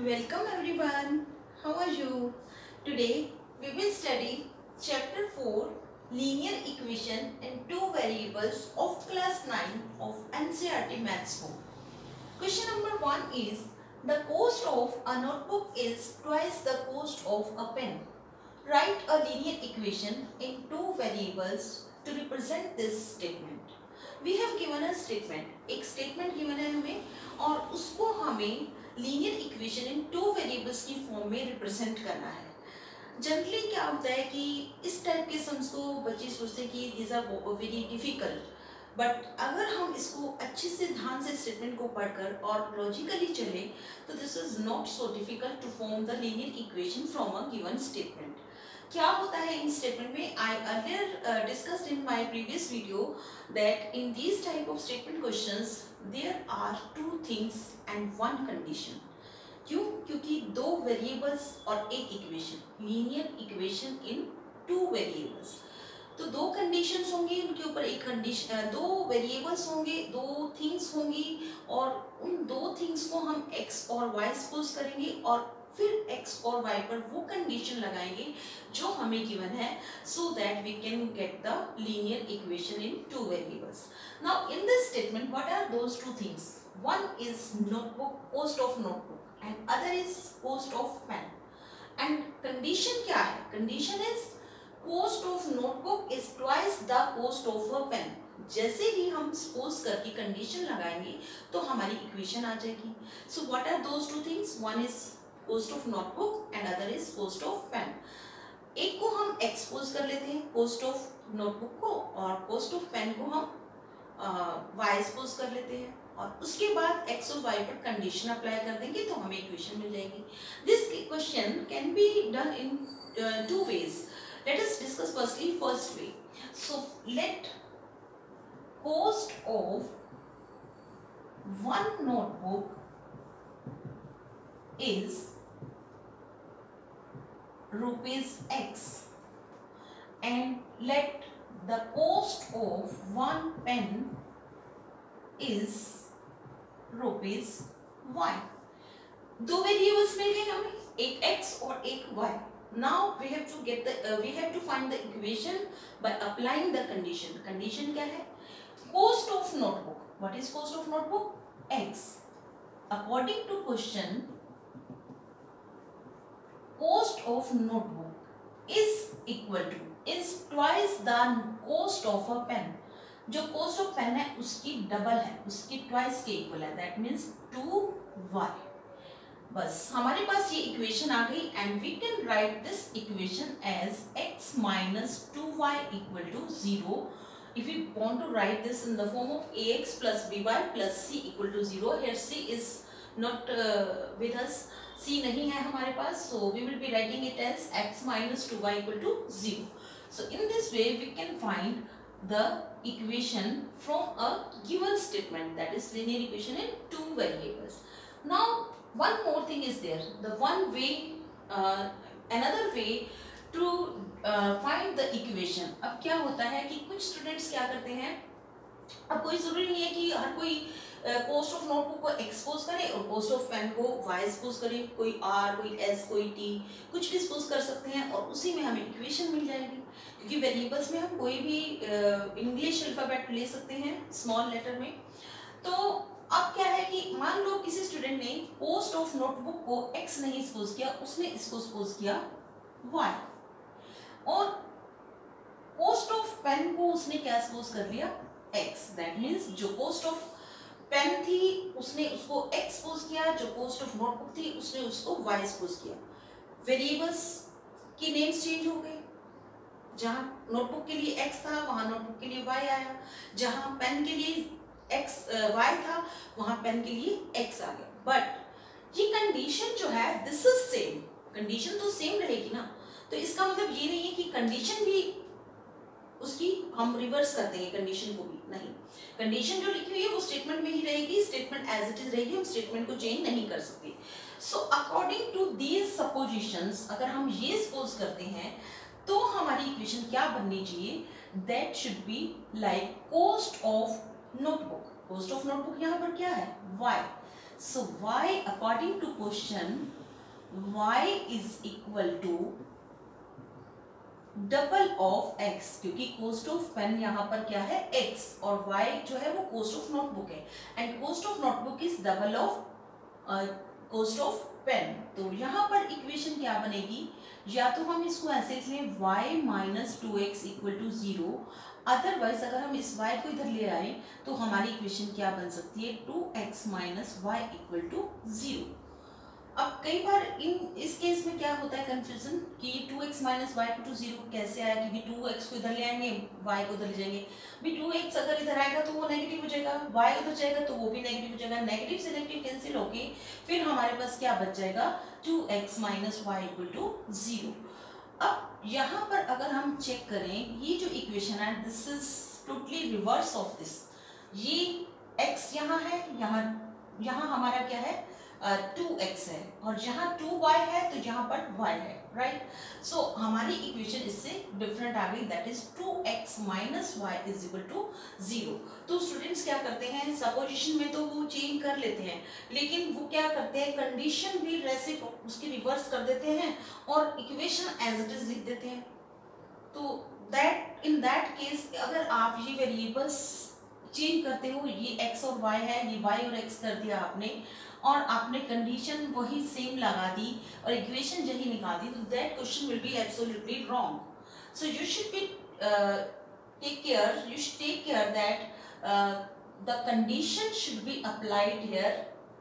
Welcome everyone. How are you? Today we will study chapter 4 linear equation in two variables of class 9 of NCERT Maths book. Question number 1 is the cost of a notebook is twice the cost of a pen. Write a linear equation in two variables to represent this statement. We have given a statement. एक statement given है हमें और उसको हमें linear equation in two variables की form में represent करना है. जनरली क्या होता है कि इस टाइप के सम्स को बच्चे सोचते हैं कि these are very difficult, but अगर हम इसको अच्छे से ध्यान से स्टेटमेंट को पढ़कर और लॉजिकली चले तो this is not so difficult to form the linear equation from a given statement. क्या होता है इन स्टेटमेंट में? I earlier discussed in my previous video that in this type of statement questions there are two things and one condition. क्यों? क्योंकि दो variables और एक इक्वेशन, linear equation in two variables. तो दो कंडीशंस होंगी, उनके ऊपर एक कंडीशन, दो वेरिएबल्स होंगे, दो थिंग्स होंगी और उन दो थिंग्स को हम एक्स और वाई सपोज करेंगे और फिर x और y पर वो कंडीशन लगाएंगे जो हमें गिवन है, so that we can get the linear equation in two variables. Now in this statement what are those two things? One is notebook, cost of notebook, and other is cost of pen. And condition क्या है? Condition is cost of notebook is twice the cost of a pen. जैसे ही हम suppose करके condition लगाएंगे तो हमारी equation आ जाएगी. So what are those two things? One is cost of notebook and other is cost of pen. एक को हम एक्सपोज कर लेते हैं cost of notebook को और cost of pen को हम y एक्सपोज कर लेते हैं और उसके बाद x और y पर कंडीशन अप्लाई कर देंगे तो हमें इक्वेशन मिल जाएगी. This question can be done in two ways. Let us discuss firstly first way. So let cost of one notebook is rupees x and let the cost of one pen is rupees y. दो variables मिल गए हमें, एक x और एक y. Now we have to get the we have to find the equation by applying the condition. Condition क्या है? Cost of notebook. What is cost of notebook? X. According to question, cost of notebook is equal to is twice the cost of a pen. जो cost of pen है उसकी double है, उसकी twice के equal है. That means 2y. बस हमारे पास ये इक्वेशन आ गई and we can write this equation as x minus 2y equal to 0. If we want to write this in the form of ax plus by plus c equal to 0, here c is not with us. c नहीं है हमारे पास, so we will be writing it as x minus 2y equal to 0. So in this way we can find the equation from a given statement, that is linear equation in two variables. Now one more thing is there. The one way, another way to find the equation. अब क्या होता है कि कुछ students क्या करते हैं, अब कोई जरूरी नहीं है कि हर कोई कोस्ट ऑफ नोटबुक को एक्सपोज करे और कोस्ट ऑफ पेन को वाई एक्सपोज करे. कोई आर, कोई एस, कोई टी, कुछ भी एक्सपोज कर सकते हैं और उसी में हमें इक्वेशन मिल जाएगी. क्योंकि वेरिएबल्स में हम कोई भी इंग्लिश अल्फाबेट ले सकते हैं स्मॉल लेटर में. तो अब क्या है कि मान लो किसी स्टूडेंट ने कोस्ट ऑफ नोटबुक को एक्स नहीं एक्सपोज किया, उसने इसको एक्सपोज किया वाई, और कोस्ट ऑफ पेन को उसने क्या एक्सपोज कर लिया? एक्स. दैट मीन्स जो कोस्ट ऑफ पेन थी उसने उसको एक्सपोज किया, जो कोस्ट ऑफ नोटबुक थी उसने उसको वाई एक्सपोज किया. वेरिएबल्स की नेम्स चेंज हो गए. जहां नोटबुक के लिए एक्स था वहां नोटबुक के लिए वाई आया, जहां पेन के लिए एक्स वाई था वहां पेन के लिए एक्स आ गया. बट ये कंडीशन जो है दिस इज सेम. कंडीशन तो सेम रहेगी ना, तो इसका मतलब ये नहीं है कि कंडीशन भी उसकी हम रिवर्स कर देंगे कंडीशन को भी. नहीं, कंडीशन जो लिखी हुई है वो स्टेटमेंट में ही रहेगी, स्टेटमेंट एज इट इज रहेगी, हम स्टेटमेंट को चेंज नहीं कर सकते. So according to these suppositions, अगर हम ये सपोज करते हैं तो हमारी इक्वेशन क्या बननी चाहिए? That should be like cost of notebook. Cost of notebook यहाँ पर क्या है? y. So y according to question y is equal to double of x, क्योंकि कोस्ट ऑफ पेन यहाँ पर क्या है x और y जो है वो कोस्ट ऑफ नोटबुक है and cost of notebook is double of cost of pen. तो यहाँ पर इक्वेशन क्या बनेगी, या तो हम इसको ऐसे लिख लें y minus 2x equal to 0, otherwise अगर हम इस y को इधर ले आए तो हमारी इक्वेशन क्या बन सकती है 2x minus y equal to 0। अब कई बार इस केस में क्या होता है कंफ्यूजन कि 2x माइनस वाई टू 0 कैसे आया, क्योंकि 2x को इधर ले आएंगे y को उधर ले जाएंगे, भी 2x अगर इधर आएगा तो वो नेगेटिव हो जाएगा, y उधर जाएगा तो वो भी नेगेटिव हो जाएगा, नेगेटिव से नेगेटिव कैंसिल होके फिर हमारे पास क्या बच जाएगा 2x minus Y equal to 0। अब यहाँ पर अगर हम चेक करें ये जो इक्वेशन है this is totally reverse of this, ये x यहाँ है, यहाँ हमारा क्या है 2x है और यहाँ 2y है तो यहाँ पर y है, राइट। सो हमारी इक्वेशन इससे डिफरेंट आ गई, that is 2x minus y is equal to 0। तो स्टूडेंट्स क्या करते हैं, सपोजिशन में तो वो चेंज कर लेते हैं, लेकिन वो क्या करते हैं कंडीशन भी उसकी रिवर्स कर देते हैं और इक्वेशन एज इट इज लिख देते हैं। तो दैट इन दैट केस अगर आप ये वेरिएबल्स चेंज करते हो, ये x और y है, ये y और x कर दिया आपने और आपने कंडीशन वही सेम लगा दी और इक्वेशन यही निकाल दी, तो that question will be absolutely wrong. So you should be take care that the condition should be applied here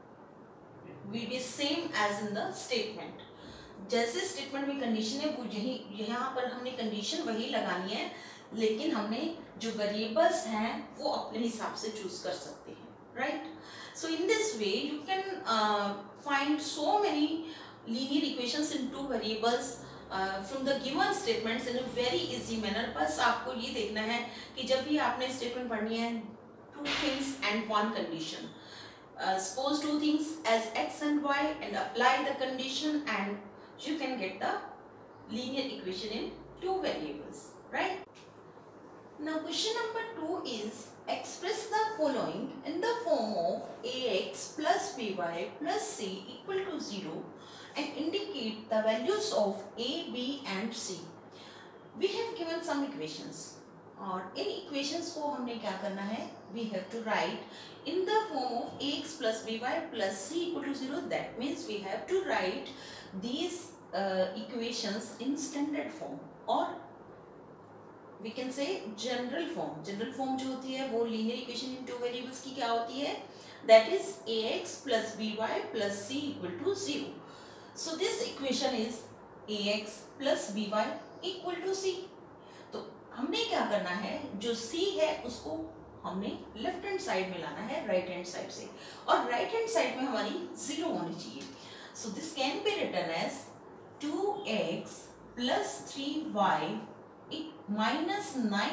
will be same as in the statement। जैसे स्टेटमेंट में कंडीशन है वो यही यहाँ पर हमने कंडीशन वही लगानी है, लेकिन हमने जो वेरिएबल्स हैं वो अपने हिसाब से चूज कर सकते हैं, right. So in this way you can find so many linear equations in two variables from the given statements in a very easy manner। बस आपको ये देखना है कि जब भी आपने स्टेटमेंट पढ़नी है two things and one condition, suppose two things as x and y and apply the condition and you can get the linear equation in two variables, right। Now question number 2 is express the following in the form of ax plus by plus c equal to 0 and indicate the values of a, b and c। We have given some equations और इन equations को हमने क्या करना है, we have to write in the form of ax plus by plus c equal to 0। That means we have to write these equations in standard form और we can say general form। general form जो होती है वो linear equation in two variables की क्या होती है, that is ax plus by plus c equal to 0। so this equation is ax plus by equal to c। तो हमने क्या करना है, जो c है उसको हमने लेफ्ट हैंड साइड में लाना है राइट हैंड साइड से, और राइट हैंड साइड में हमारी 0 होनी चाहिए। so this can be written as 2x plus 3y minus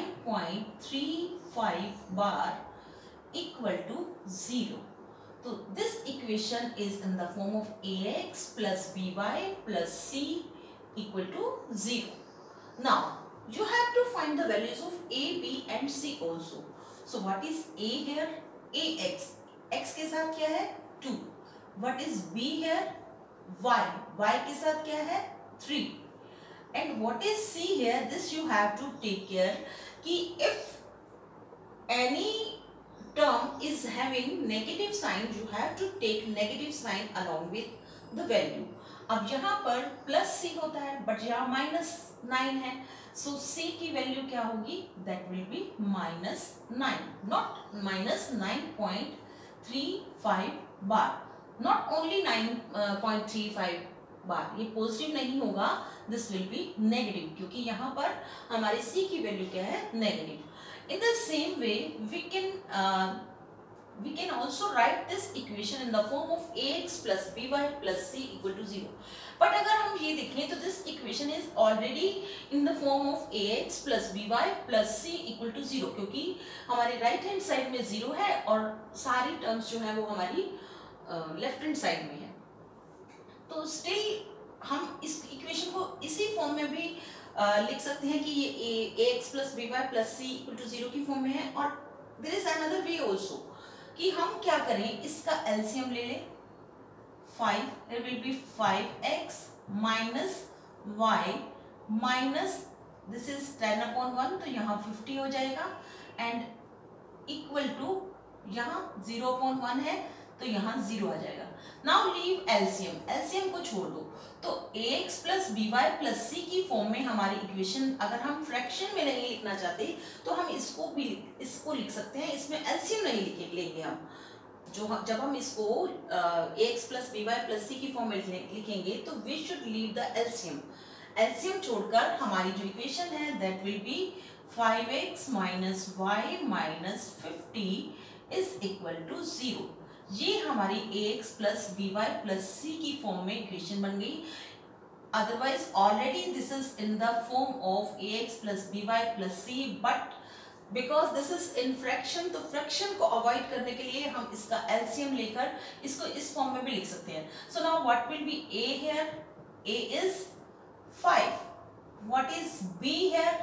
9.35 bar equal to 0। तो this equation is in the form of ax plus by plus c equal to 0। now you have to find the values of a, b and c also। so what is a here, ax, x के साथ क्या है 2, what is b here y, y के साथ क्या है 3 and what is c here, this you have to take care कि if any term is having negative sign you have to take negative sign along with the value। अब यहाँ पर plus c होता है बट यहाँ minus 9 है, so c की value क्या होगी, that will be minus 9 not minus 9.35 bar, not only 9.35 बार, ये पॉजिटिव नहीं होगा, दिस विल बी नेगेटिव क्योंकि यहाँ पर हमारी c की वैल्यू क्या है negative. In the same way we can also write this equation in the form of ax plus by plus c equal to 0। but अगर हम ये देखें तो this equation is already in the form of ax plus by plus c equal to 0 क्योंकि हमारी right hand side में 0 है और सारी टर्म्स जो है वो हमारी लेफ्ट हैंड साइड में है। तो स्टिल हम इस इक्वेशन को इसी फॉर्म में भी लिख सकते हैं कि ये ax plus by plus c equal to 0 की फॉर्म में है। और there is another way also कि हम क्या करें, इसका एलसीएम ले लें 5, there will be 5x minus y minus this is 10/1, तो यहाँ 50 हो जाएगा एंड इक्वल टू यहाँ 0/1 है तो यहाँ 0 आ जाएगा. नाउ लीव एलसीएम, एलसीएम को छोड़ दो. तो ax plus B Y plus C की फॉर्म में हमारी इक्वेशन अगर हम फ्रैक्शन में नहीं लिखना चाहते तो हम इसको लिख सकते हैं. इसमें एलसीएम नहीं लेंगे हम. जब हम इसको ax plus B Y plus C की फॉर्म में लिखेंगे तो we should leave the LCM. LCM छोड़कर हमारी जो इक्वेशन है that will be 5x minus Y minus 50 is equal to 0. ये हमारी ax plus B Y plus C की फॉर्म में इक्वेशन बन गई. Otherwise already this is in the form of ax plus B Y plus C, but because this is in fraction, तो fraction को avoid करने के लिए हम इसका एलसीएम लेकर इसको इस फॉर्म में भी लिख सकते हैं. So now what will be a here? a is 5. What is b here?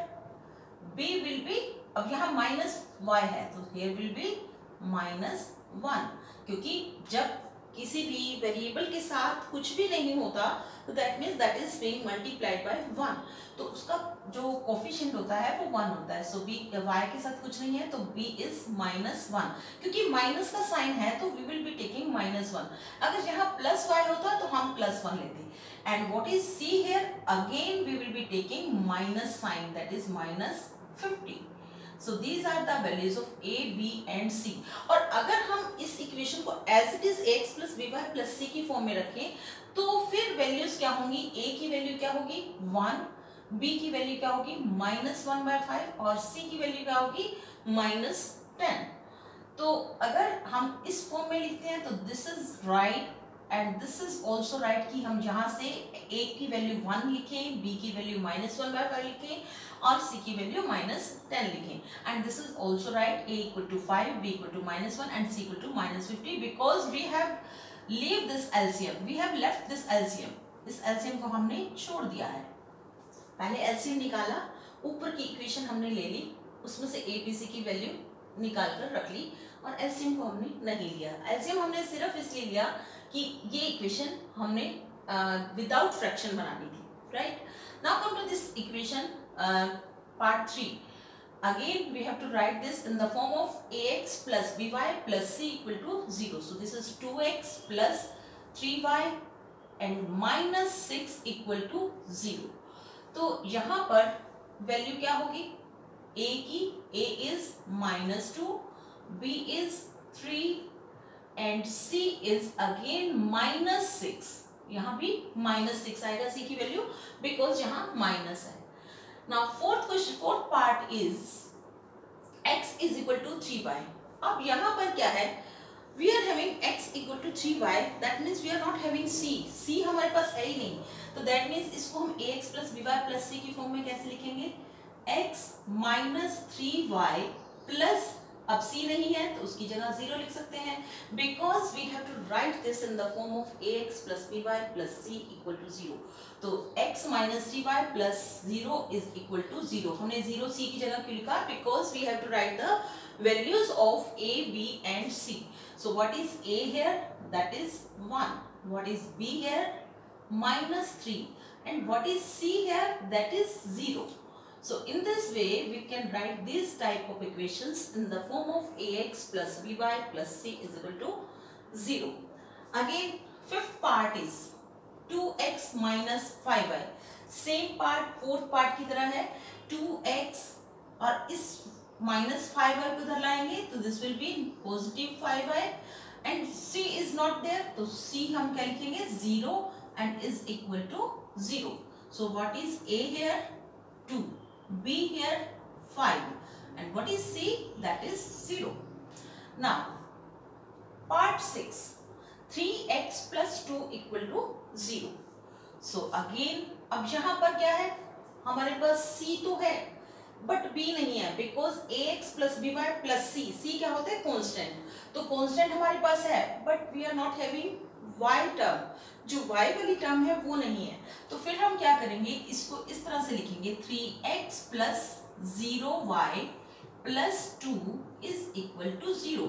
b will be, अब यहाँ माइनस y है तो हियर विल बी माइनस 1, क्योंकि जब किसी भी वेरिएबल के साथ कुछ भी नहीं होता तो that means that is being multiplied by 1, तो उसका जो कोफिशिएंट होता है वो 1 होता है. सो b y के साथ कुछ नहीं है तो b इज माइनस 1. क्योंकि माइनस का साइन है तो we will be taking minus 1. अगर यहाँ प्लस y होता तो हम प्लस 1 लेते. And what is c here? Again we will be taking minus sign, that is minus 50. So these are the values of a, b and c. और अगर हम इस इक्वेशन को as it is ax plus by plus c की form में रखें तो फिर वैल्यूज क्या होंगी? a की वैल्यू क्या होगी? 1, b की वैल्यू क्या होगी? -1/5 और c की वैल्यू क्या होगी? -10. तो अगर हम इस फॉर्म में लिखते हैं तो this is right and this is also right कि हम यहाँ से a की वैल्यू 1 लिखें, b की वैल्यू -1/5 लिखें और c की वैल्यू -10 लिखें. And this is also right, a equal to 5, b equal to -1 and c equal to -50 because we have leave this LCM, we have left this LCM. इस LCM को हमने छोड़ दिया है. पहले एलसीएम निकाला, ऊपर की इक्वेशन हमने ले ली, उसमें से a b c की वैल्यू निकाल कर रख ली और एलसीएम को हमने नहीं लिया. एलसीएम हमने सिर्फ इसलिए लिया कि ये इक्वेशन हमने विदाउट फ्रैक्शन बनानी थी. Right, now come to this equation part 3. Again we have to write this in the form of ax plus by plus c equal to 0. So this is 2x plus 3y and minus 6 equal to 0. तो यहाँ पर value क्या होगी? a की, a is -2, b is 3 and c is again -6. यहाँ भी -6 आएगा c की वैल्यू बिकॉज यहाँ माइनस है. Now fourth part is x is equal to 3y. अब यहाँ पर क्या है? We are having x equal to 3y. That means we are not having c. c हमारे पास है ही नहीं. तो that means इसको हम ax plus by plus c की फॉर्म में कैसे लिखेंगे? x minus 3y plus, अब c नहीं है तो उसकी जगह 0 लिख सकते हैं because we have to write this in the form of ax plus by plus c equal to 0. तो x minus 3y plus 0 is equal to 0. हमने 0 c की जगह क्यों लिखा? Because we have to write the values of a, b and c. So what is a here? That is 1. What is b here? -3. And what is c here? That is 0. So in this way we can write these type of equations in the form of ax plus by plus c is equal to 0. Again fifth part is 2x minus 5y. Same part fourth part की तरह है. 2x और इस -5y को उधर लाएंगे तो this will be +5y and c is not there तो c हम क्या लिखेंगे? 0 and is equal to 0. So what is a here? 2. b here 5 and what is c? That is 0. Now part 6, 3x plus 2 equal to 0. So again अब यहाँ पर क्या है? हमारे पास c तो है बट b नहीं है because ax plus by plus c क्या होता है? कांस्टेंट. तो कांस्टेंट हमारे पास है but we are not having y term. जो y वाली टर्म है वो नहीं है. तो फिर हम क्या करेंगे? इसको इस तरह से लिखेंगे 3x plus 0y plus 2 is equal to 0.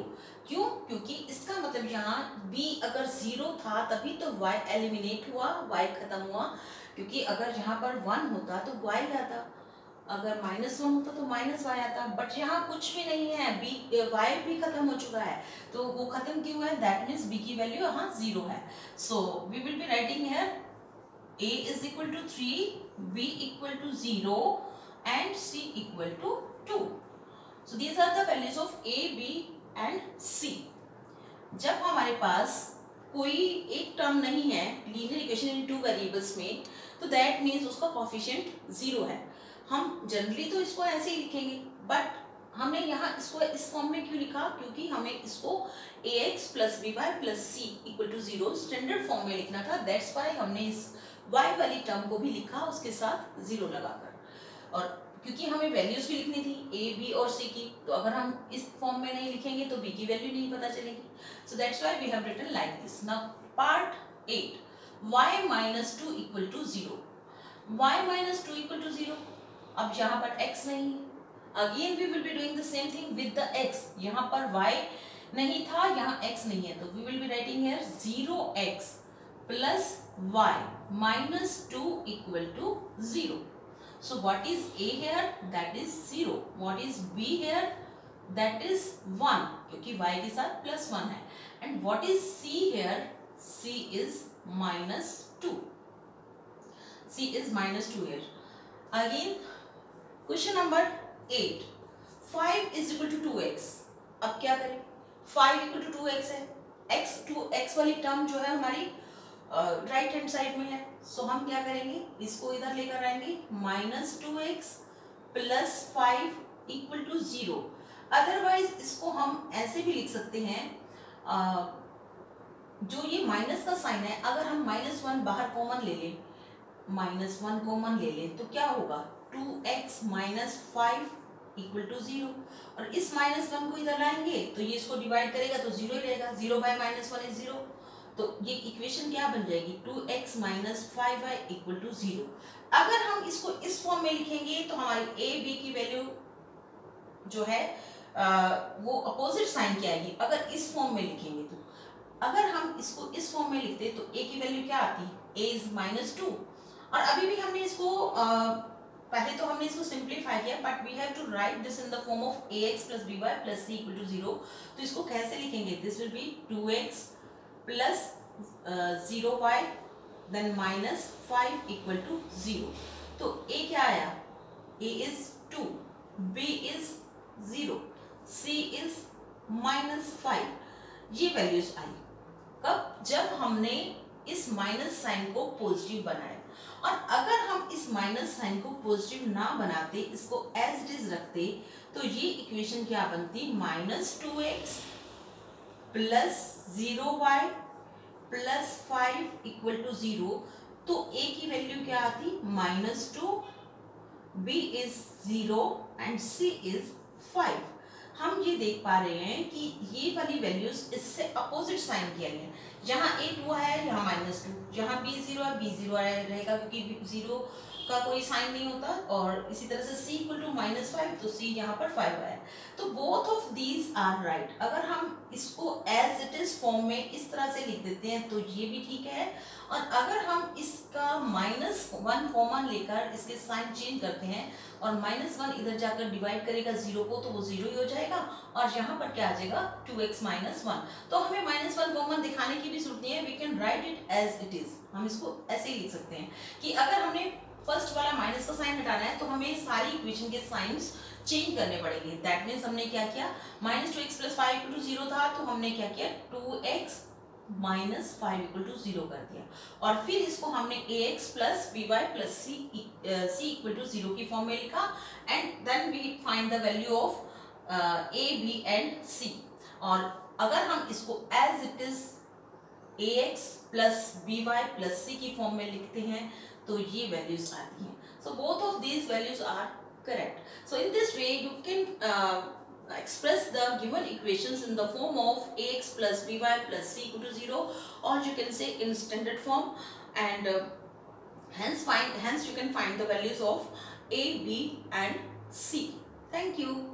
क्यों? क्योंकि इसका मतलब यहाँ b अगर 0 था तभी तो y एलिमिनेट हुआ, y खत्म हुआ, क्योंकि अगर यहाँ पर 1 होता तो y आता, अगर -1 होता तो -y आता, बट यहाँ कुछ भी नहीं है, y भी खत्म हो चुका है, तो वो खत्म क्यों है? दैट मीन्स b की वैल्यू यहाँ 0 है। So we will be writing here a is equal to 3, b equal to 0 and c equal to 2. So these are the values of a, b and c. जब हमारे पास कोई एक term नहीं है linear equation in two variables में, तो that means उसका coefficient 0 है। हम जनरली तो इसको ऐसे ही लिखेंगे, बट हमने यहाँ इसको इस फॉर्म में क्यों लिखा? क्योंकि हमें इसको ax plus B Y plus c equal to 0 standard form में लिखना था, दैट्स वाई हमने इस y वाली टर्म को भी लिखा उसके साथ 0 लगाकर। और क्योंकि हमें वैल्यूज भी लिखनी थी a, b और c की, तो अगर हम इस फॉर्म में नहीं लिखेंगे तो b की वैल्यू नहीं पता चलेगी। So that's why we have written like this. Now part 8, y minus 2 equal to 0। y minus 2 equal to 0, अब यहाँ पर x नहीं है, again we will be doing the same thing with the x। यहाँ पर y नहीं था, यहाँ x नहीं है, तो we will be writing here 0x plus y minus 2 equal to 0. So what is a here? That is 0. What is b here? That is 1, क्योंकि y के साथ प्लस 1 है. And what is c here? c is minus 2. c is minus 2 here. Again, question number 8. 5 is equal to 2x. अब क्या करें? 5 equal to 2x है. x वाली term जो है हमारी राइट हैंड साइड में है, सो हम क्या करेंगे? इसको इधर लेकर आएंगे, -2x plus 5 equal to 0। Otherwise इसको हम ऐसे भी लिख सकते हैं, जो ये माइनस का साइन है, अगर हम -1 बाहर कॉमन ले लें, -1 कॉमन ले लें तो क्या होगा? 2x minus 5 equal to 0। और इस -1 को इधर लाएंगे तो ये इसको डिवाइड करेगा तो 0 ही रहेगा, 0 बाय -1 इज 0। तो ये इक्वेशन क्या बन जाएगी? 2x minus 5y equal to 0। अगर हम इसको इस फॉर्म में लिखेंगे तो हमारी a b की वैल्यू जो है वो अपोजिट साइन की आएगी अगर इस फॉर्म में लिखेंगे। तो अगर हम इसको इस फॉर्म में लिखते तो a की वैल्यू क्या आती? a is -2। और अभी भी हमने इसको पहले तो हमने इसको सिंप्लीफाई किया, but we have to write this in the form of ax plus by plus c equal to 0। तो इसको कैसे लिखेंगे? This will be 2x plus 0y then minus 5 equal to 0। तो a क्या आया? a is 2, b is 0, c is -5। ये values आई कब? जब हमने इस माइनस साइन को पॉजिटिव बनाया। और अगर हम इस माइनस साइन को पॉजिटिव ना बनाते, इसको एज इट इज रखते, तो ये इक्वेशन क्या बनती? -2x plus 0y plus 5 equal to 0। तो a की वैल्यू क्या आती? -2, b is 0 and c is 5। हम ये देख पा रहे हैं कि ये वाली वैल्यूज इससे अपोजिट साइन की आई है। जहाँ a 2 है यहाँ -2, जहाँ b 0 है b 0 रहेगा, क्योंकि 0 का कोई साइन नहीं होता। और इसी तरह से c इक्वल टू -5, तो c यहाँ पर 5 है। तो both of these are right. अगर हम इसको एज इट इज फॉर्म में इस तरह से लिख देते हैं तो ये भी ठीक है। और अगर हम इसका -1 कॉमन लेकर इसके साइन चेंज करते हैं और -1 इधर जाकर डिवाइड करेगा 0 को, तो वो 0 ही हो जाएगा। और यहाँ पर क्या आ जाएगा? 2x minus 1। तो हमें -1 कॉमन दिखाने की भी जरूरत नहीं है, we can write it as it is. हम इसको ऐसे ही लिख सकते हैं कि अगर हमने फर्स्ट वाला माइनस का साइन हटाना है तो हमें सारी इक्वेशन के साइंस चेंज करने पड़ेंगे। दैट मीन्स हमने क्या किया? -2x प्लस 5 इक्वल टू 0 था, तो हमने क्या किया? 2x माइनस 5 इक्वल टू 0 कर दिया। और फिर इसको हमने ax plus by plus c equal to 0 की फॉर्म में लिखा। And then we find the value of a b and c। और अगर हम इसको as it is ax plus by plus c की फॉर्म में लिखते हैं तो ये वैल्यूज आती हैं। So both of these values are correct. So in this way you can express the given equations in the form of ax plus by plus c equal to 0, or you can say in standard form, and hence you can find the values of a, b and c. Thank you.